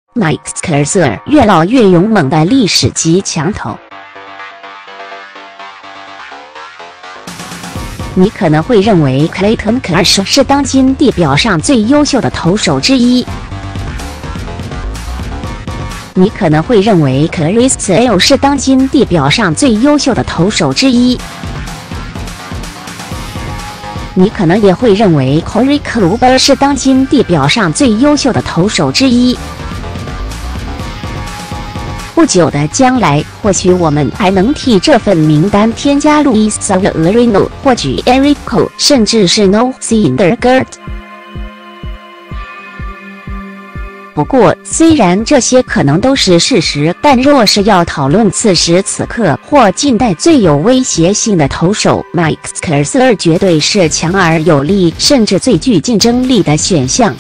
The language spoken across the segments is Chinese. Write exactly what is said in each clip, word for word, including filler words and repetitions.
麦克斯科瑟尔越老越勇猛的历史级强投。你可能会认为 Clayton Kershaw 是当今地表上最优秀的投手之一。你可能会认为 Chris Sale 是当今地表上最优秀的投手之一。你可能也会认为 Corey Kluber 是当今地表上最优秀的投手之一。不久的将来，或许我们还能替这份名单添加路易斯·厄瑞诺，或许 Eric Cole， 甚至是 Noah Syndergaard。不过，虽然这些可能都是事实，但若是要讨论此时此刻或近代最有威胁性的投手，麦克斯科瑟尔绝对是强而有力，甚至最具竞争力的选项。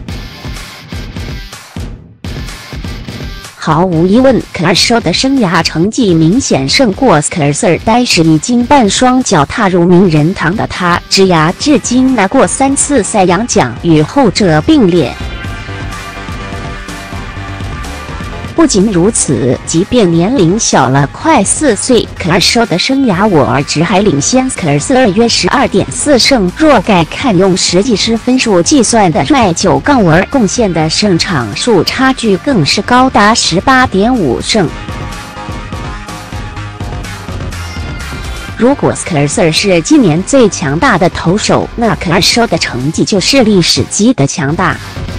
毫无疑问 ，Kershaw 的生涯成绩明显胜过 Scherzer， 但是已经半双脚踏入名人堂的他，职涯至今拿过三次赛扬奖，与后者并列。不仅如此，即便年龄小了快四岁 ，Kershaw 的生涯 W A R 值还领先 Scherzer 约 十二点四 胜。若改看用实际失分数计算的 R 九 W A R 贡献的胜场数差距更是高达 十八点五 胜。如果 Scherzer 是今年最强大的投手，那 Kershaw 的成绩就是历史级的强大。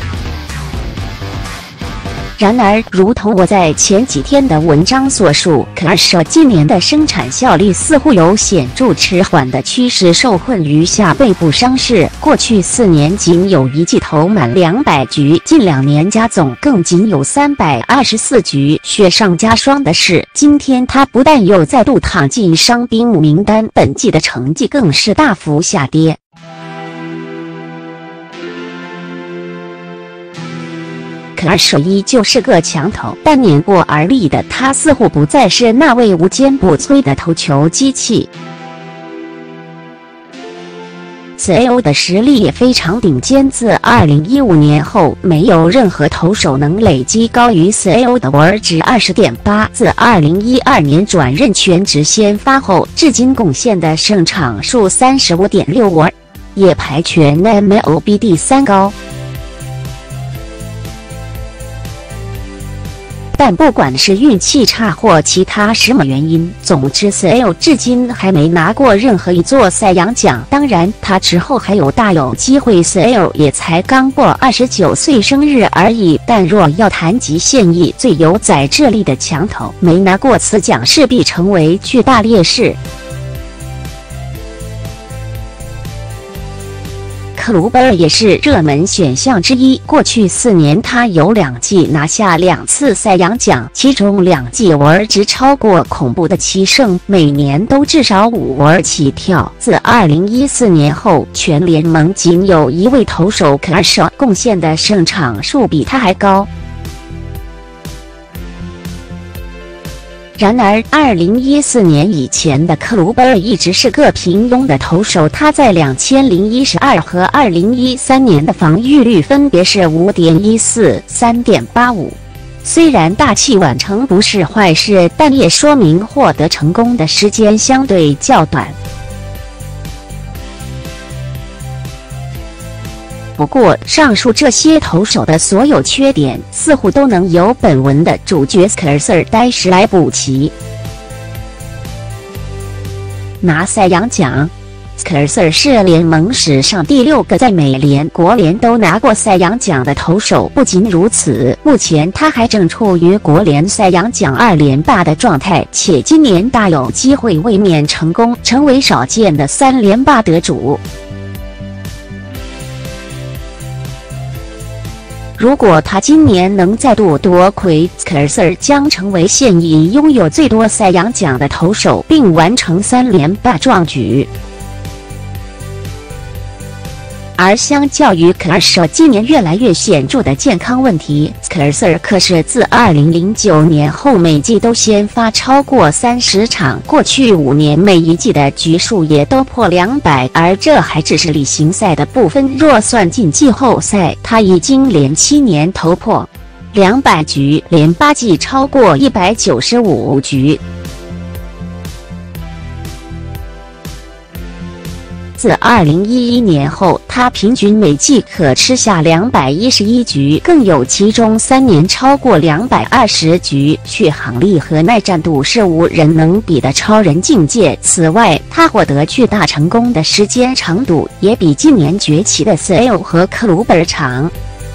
然而，如同我在前几天的文章所述 ，Kershaw 今年的生产效率似乎有显著迟缓的趋势，受困于下背部伤势。过去四年仅有一季投满两百局，近两年加总更仅有三百二十四局。雪上加霜的是，今天他不但又再度躺进伤兵名单，本季的成绩更是大幅下跌。Kershaw依旧是个强投，但年过而立的他似乎不再是那位无坚不摧的投球机器。Sale 的实力也非常顶尖，自二零一五年后，没有任何投手能累积高于 Sale 的 W A R 值 二十点八。自二零一二年转任全职先发后，至今贡献的胜场数 三十五点六 W A R， 也排全 M L B 第三高。但不管是运气差或其他什么原因，总之 Sale 至今还没拿过任何一座赛扬奖。当然，他之后还有大有机会。Sale 也才刚过二十九岁生日而已。但若要谈及现役最有宰制力的强投，没拿过此奖势必成为巨大劣势。克鲁贝尔也是热门选项之一。过去四年，他有两季拿下两次赛扬奖，其中两季 W A R 值超过恐怖的七胜，每年都至少五 W A R 起跳。自二零一四年后，全联盟仅有一位投手 Kershaw 贡献的胜场数比他还高。然而，二零一四年以前的克鲁贝尔一直是个平庸的投手。他在两千零一十二和二零一三年的防御率分别是 五点一四、三点八五。虽然大器晚成不是坏事，但也说明获得成功的时间相对较短。不过，上述这些投手的所有缺点，似乎都能由本文的主角 Scherzer 呆时来补齐。拿赛扬奖 ，Scherzer 是联盟史上第六个在美联、国联都拿过赛扬奖的投手。不仅如此，目前他还正处于国联赛扬奖二连霸的状态，且今年大有机会卫冕成功，成为少见的三连霸得主。如果他今年能再度夺魁 ，Scherzer 将成为现役拥有最多赛扬奖的投手，并完成三连霸壮举。而相较于 Kershaw 今年越来越显著的健康问题 ，Scherzer 可是自二零零九年后每季都先发超过三十场，过去五年每一季的局数也都破两百，而这还只是例行赛的部分，若算进季后赛，他已经连七年投破。 两百局，连八季超过一百九十五局。自二零一一年后，他平均每季可吃下两百一十一局，更有其中三年超过两百二十局，续航力和耐战度是无人能比的超人境界。此外，他获得巨大成功的时间长度也比近年崛起的 C L 和克鲁本长。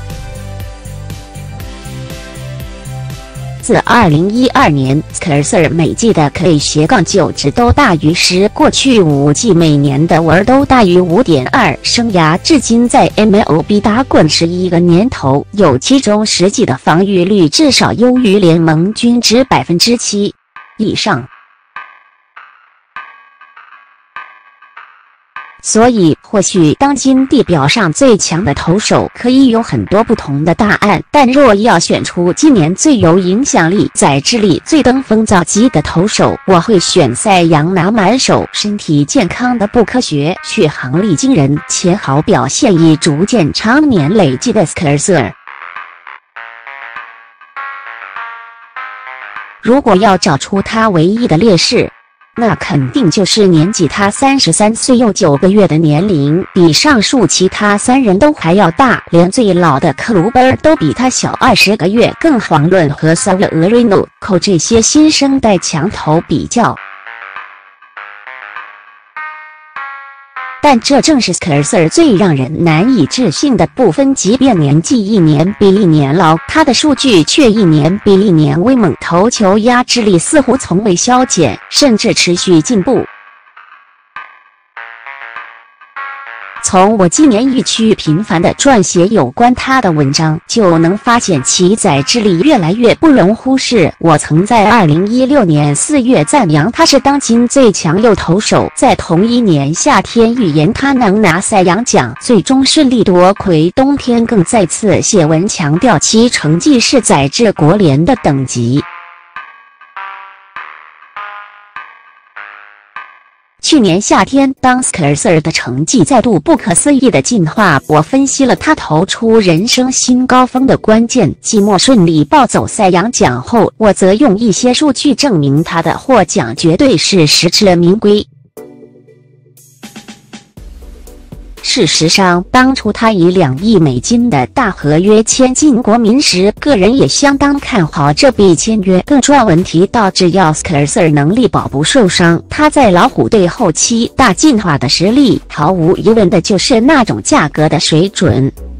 自二零一二年 ，Scherzer 每季的 K 斜杠九值都大于十，过去五季每年的 W A R 都大于 五点二， 生涯至今在 M L B 打滚十一个年头，有其中十季的防御率至少优于联盟均值 百分之七 以上。所以，或许当今地表上最强的投手可以有很多不同的答案，但若要选出今年最有影响力、宰制力最登峰造极的投手，我会选赛扬拿满手、身体健康的不科学、续航力惊人且好表现已逐渐常年累积的 Scherzer。如果要找出他唯一的劣势，那肯定就是年纪，他三十三岁又九个月的年龄，比上述其他三人都还要大，连最老的克鲁本都比他小二十个月。更遑论和 Severino、Cole 这些新生代强投比较。但这正是 Scherzer 最让人难以置信的部分，即便年纪一年比一年老，他的数据却一年比一年威猛，投球压制力似乎从未消减，甚至持续进步。从我今年愈趋频繁地撰写有关他的文章，就能发现其宰制力越来越不容忽视。我曾在二零一六年四月赞扬他是当今最强右投手，在同一年夏天预言他能拿赛扬奖，最终顺利夺魁。冬天更再次写文强调其成绩是宰制国联的等级。去年夏天，当 Scherzer 的成绩再度不可思议的进化，我分析了他投出人生新高峰的关键。季末顺利抱走赛扬奖后，我则用一些数据证明他的获奖绝对是实至名归。事实上，当初他以两亿美金的大合约签进国民时，个人也相当看好这笔签约。更撰文提到，只要 Scherzer 能力保不受伤，他在老虎队后期大进化的实力，毫无疑问的就是那种价格的水准。